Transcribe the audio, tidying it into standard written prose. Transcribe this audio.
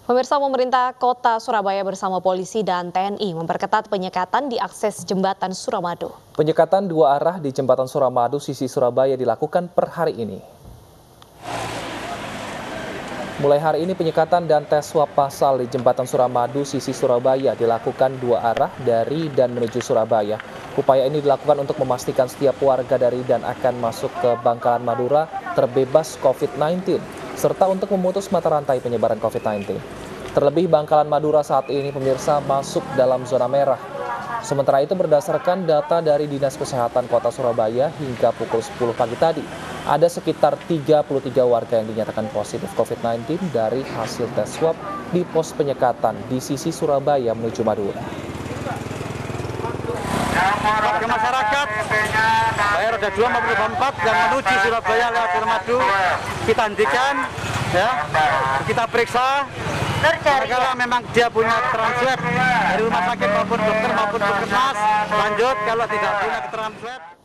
Pemirsa, pemerintah kota Surabaya bersama polisi dan TNI memperketat penyekatan di akses jembatan Suramadu. Penyekatan dua arah di jembatan Suramadu sisi Surabaya dilakukan per hari ini. Mulai hari ini penyekatan dan tes swab massal di jembatan Suramadu sisi Surabaya dilakukan dua arah dari dan menuju Surabaya. Upaya ini dilakukan untuk memastikan setiap warga dari dan akan masuk ke Bangkalan Madura terbebas COVID-19, serta untuk memutus mata rantai penyebaran COVID-19. Terlebih Bangkalan Madura saat ini pemirsa masuk dalam zona merah. Sementara itu berdasarkan data dari Dinas Kesehatan Kota Surabaya hingga pukul 10 pagi tadi, ada sekitar 33 warga yang dinyatakan positif COVID-19 dari hasil tes swab di pos penyekatan di sisi Surabaya menuju Madura. Warga masyarakat bayar roda 2 maupun roda 4 yang menuju Surabaya lewat Suramadu kita hentikan, ya, kita periksa. Kalau memang dia punya keterangan swab dari rumah sakit maupun dokter maupun puskesmas, lanjut. Kalau tidak punya keterangan swab